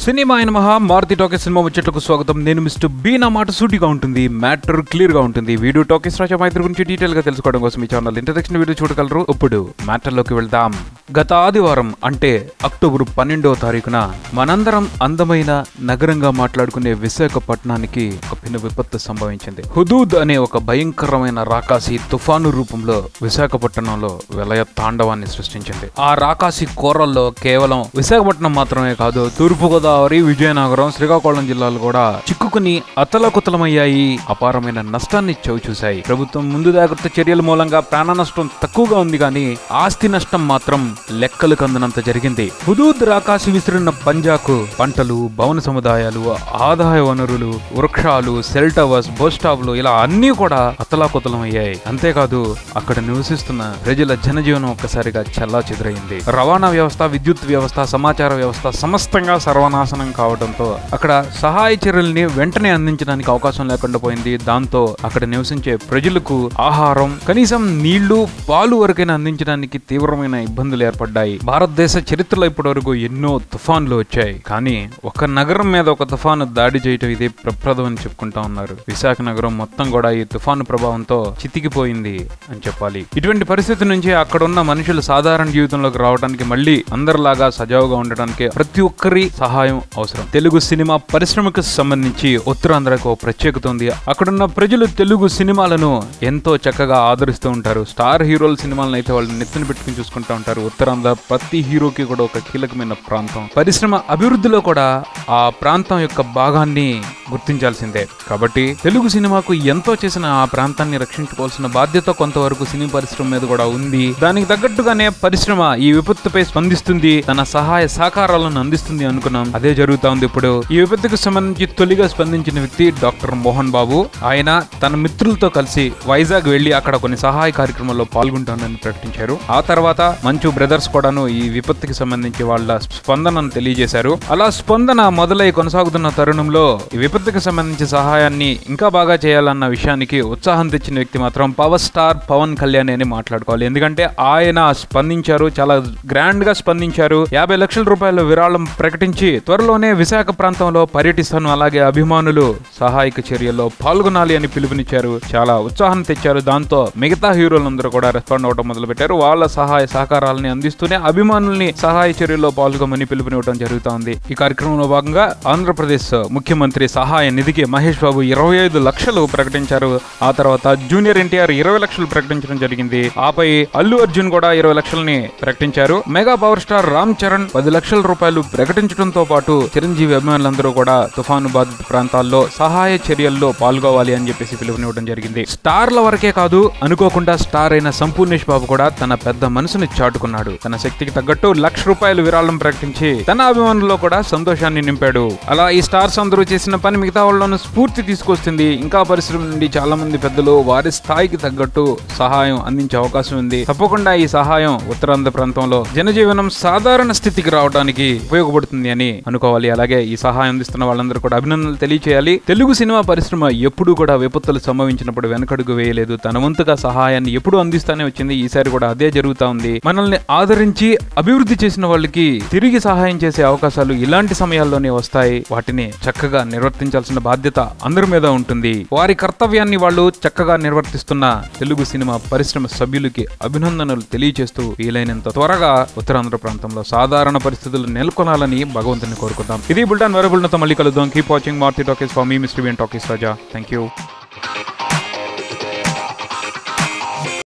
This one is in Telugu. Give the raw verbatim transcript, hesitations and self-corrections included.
సినిమా అయిన మహా మారుతి టాకీస్ సినిమా ముచ్చట్లకు స్వాగతం. నేను మిస్టర్ బి. నా మాట సూటిగా ఉంటుంది, మ్యాటర్ క్లియర్ గా ఉంటుంది. వీడియో టాకీస్ రాజా మైత్రి గురించి డీటెయిల్ గా తెలుసుకోవడం కోసం ఈ ఛానల్ ఇంట్రడక్షన్ వీడియో చూడగలరు. ఇప్పుడు మ్యాటర్ లోకి వెళ్దాం. గత ఆదివారం అంటే అక్టోబర్ పన్నెండవ తారీఖున మనందరం అందమైన నగరంగా మాట్లాడుకునే విశాఖపట్నానికి ఒక పెను విపత్తు సంభవించింది. హుదూద్ అనే ఒక భయంకరమైన రాకాసి తుఫాను రూపంలో విశాఖపట్నంలో విలయ తాండవాన్ని సృష్టించింది. ఆ రాకాసి కోరల్లో కేవలం విశాఖపట్నం మాత్రమే కాదు, తూర్పు గోదావరి, విజయనగరం, శ్రీకాకుళం జిల్లాలు కూడా చిక్కుకుని అతలకుతలమయ్యాయి. అపారమైన నష్టాన్ని చవిచూశాయి. ప్రభుత్వం ముందు జాగ్రత్త చర్యల మూలంగా ప్రాణ నష్టం తక్కువగా ఉంది కానీ ఆస్తి నష్టం మాత్రం లెక్కలు కందనంత జరిగింది. హుదూద్ రాకాసి విసిరిన పంజాకు పంటలు, భవన సముదాయాలు, ఆదాయ వనరులు, వృక్షాలు, సెల్ టవర్స్, బస్ స్టాప్లు ఇలా అన్ని కూడా అతలాకుతలమయ్యాయి. అంతేకాదు అక్కడ నివసిస్తున్న ప్రజల జనజీవనం ఒక్కసారిగా చల్లా చెదురైంది. రవాణా వ్యవస్థ, విద్యుత్ వ్యవస్థ, సమాచార వ్యవస్థ సమస్తంగా సర్వనాశనం కావడంతో అక్కడ సహాయ చర్యల్ని వెంటనే అందించడానికి అవకాశం లేకుండా పోయింది. దాంతో అక్కడ నివసించే ప్రజలకు ఆహారం, కనీసం నీళ్లు, పాలు వరకైనా అందించడానికి తీవ్రమైన ఇబ్బందులు ఏర్పడ్డాయి. భారతదేశ చరిత్రలో ఇప్పటి వరకు ఎన్నో తుఫాన్లు వచ్చాయి, కానీ ఒక నగరం మీద ఒక తుఫాను దాడి చేయటం ఇదే ప్రప్రదం అని చెప్పుకుంటా ఉన్నారు. విశాఖ నగరం మొత్తం కూడా ఈ తుఫాను ప్రభావంతో చితికిపోయింది అని చెప్పాలి. ఇటువంటి పరిస్థితి నుంచి అక్కడ ఉన్న మనుషులు సాధారణ జీవితంలోకి రావడానికి, మళ్ళీ అందరిలాగా సజావుగా ఉండడానికి ప్రతి ఒక్కరి సహాయం అవసరం. తెలుగు సినిమా పరిశ్రమకు సంబంధించి ఉత్తరాంధ్రకు ప్రత్యేకత ఉంది. అక్కడున్న ప్రజలు తెలుగు సినిమాలను ఎంతో చక్కగా ఆదరిస్తూ ఉంటారు. స్టార్ హీరోల సినిమాలను అయితే వాళ్ళు నెత్తిన పెట్టుకుని చూసుకుంటూ ఉంటారు. ఉత్తరాంధ్ర ప్రతి హీరోకి కూడా ఒక కీలకమైన ప్రాంతం. పరిశ్రమ అభివృద్ధిలో కూడా ఆ ప్రాంతం యొక్క భాగాన్ని గుర్తించాల్సిందే. కాబట్టి తెలుగు సినిమాకు ఎంతో చేసిన ఆ ప్రాంతాన్ని రక్షించుకోవాల్సిన బాధ్యత కొంతవరకు సినీ పరిశ్రమ మీద కూడా ఉంది. దానికి తగ్గట్టుగానే పరిశ్రమ ఈ విపత్తుపై స్పందిస్తుంది, తన సహాయ సహకారాలను అందిస్తుంది అనుకున్నాం. అదే జరుగుతా ఉంది ఇప్పుడు. ఈ విపత్తుకు సంబంధించి తొలిగా స్పందించిన వ్యక్తి డాక్టర్ మోహన్ బాబు. ఆయన తన మిత్రులతో కలిసి వైజాగ్ వెళ్లి అక్కడ కొన్ని సహాయ కార్యక్రమాల్లో పాల్గొంటానని ప్రకటించారు. ఆ తర్వాత మంచు బ్రదర్స్ కూడాను ఈ విపత్తుకి సంబంధించి వాళ్ళ స్పందనను తెలియజేశారు. అలా స్పందన మొదలై కొనసాగుతున్న తరుణంలో ఈ విపత్తుకి సంబంధించి సహాయాన్ని ఇంకా బాగా చేయాలన్న విషయానికి ఉత్సాహం తెచ్చిన వ్యక్తి మాత్రం పవర్ స్టార్ పవన్ కళ్యాణ్ అని మాట్లాడుకోవాలి. ఎందుకంటే ఆయన స్పందించారు, చాలా గ్రాండ్ గా స్పందించారు. యాభై లక్షల రూపాయల విరాళం ప్రకటించి త్వరలోనే విశాఖ ప్రాంతంలో పర్యటిస్తాను, అలాగే అభిమానులు సహాయక చర్యల్లో పాల్గొనాలి అని పిలుపునిచ్చారు. చాలా ఉత్సాహం తెచ్చారు. దాంతో మిగతా హీరోలందరూ కూడా రెస్పాండ్ అవడం మొదలు పెట్టారు. వాళ్ళ సహాయ సహకారాలని అందిస్తూనే అభిమానుల్ని సహాయ చర్యల్లో పాల్గొమని పిలుపునివ్వడం జరుగుతూ ఉంది. ఈ కార్యక్రమంలో భాగంగా ఆంధ్రప్రదేశ్ ముఖ్యమంత్రి సహాయ నిధికి మహేష్ బాబు ఇరవై ఐదు లక్షలు ప్రకటించారు. ఆ తర్వాత జూనియర్ ఎన్టీఆర్ ఇరవై లక్షలు ప్రకటించడం జరిగింది. ఆపై అల్లు అర్జున్ కూడా ఇరవై లక్షలని ప్రకటించారు. Mega power star Ram Charan పది లక్షల రూపాయలు ప్రకటించడంతో పాటు చిరంజీవి అభిమానులందరూ కూడా తుఫాను బాధిత ప్రాంతాల్లో సహాయ చర్యల్లో పాల్గొవాలి అని చెప్పేసి పిలుపునివ్వడం జరిగింది. స్టార్ల వరకే కాదు, అనుకోకుండా స్టార్ అయిన సంపూర్ణేష్ బాబు కూడా తన పెద్ద మనసుని చాటుకున్నాడు. తన శక్తికి తగ్గట్టు లక్ష రూపాయలు విరాళం ప్రకటించి తన అభిమానుల్లో కూడా సంతోషాన్ని నింపాడు. అలా ఈ స్టార్స్ అందరూ చేసిన పని మిగతా వాళ్ళను స్ఫూర్తి తీసుకొస్తుంది. ఇంకా పరిశ్రమ నుండి చాలా మంది పెద్దలు వారి స్థాయికి తగ్గట్టు సహాయం అందించే అవకాశం ఉంది. తప్పకుండా ఈ సహాయం ఉత్తరాంధ్ర ప్రాంతంలో జనజీవనం సాధారణ స్థితికి రావడానికి ఉపయోగపడుతుంది అని అనుకోవాలి. అలాగే ఈ సహాయం అందిస్తున్న వాళ్ళందరూ కూడా అభినందనలు తెలియచేయాలి. తెలుగు సినిమా పరిశ్రమ ఎప్పుడు కూడా విపత్తులు సంభవించినప్పుడు వెనకడుగు వేయలేదు. తన వంతుగా సహాయాన్ని ఎప్పుడు అందిస్తానే వచ్చింది. ఈసారి కూడా అదే జరుగుతా ఉంది. మనల్ని ఆదరించి అభివృద్ధి చేసిన వాళ్ళకి తిరిగి సహాయం చేసే అవకాశాలు ఇలాంటి సమయాల్లోనే వస్తాయి. వాటిని చక్కగా నిర్వర్తించాల్సిన బాధ్యత అందరి మీద ఉంటుంది. వారి కర్తవ్యాన్ని వాళ్ళు చక్కగా నిర్వర్తిస్తున్న తెలుగు సినిమా పరిశ్రమ సభ్యులకి అభినందనలు తెలియజేస్తూ వీలైనంత త్వరగా ఉత్తరాంధ్ర ప్రాంతంలో సాధారణ పరిస్థితులు నెలకొనాలని భగవంతుని కోరుకుందాం. ఇది బుల్టాన్ వరబుల్నతో మళ్ళీ కలుద్దాం. Keep watching Maruti talkies for me mister B and talkies Raja. Thank you.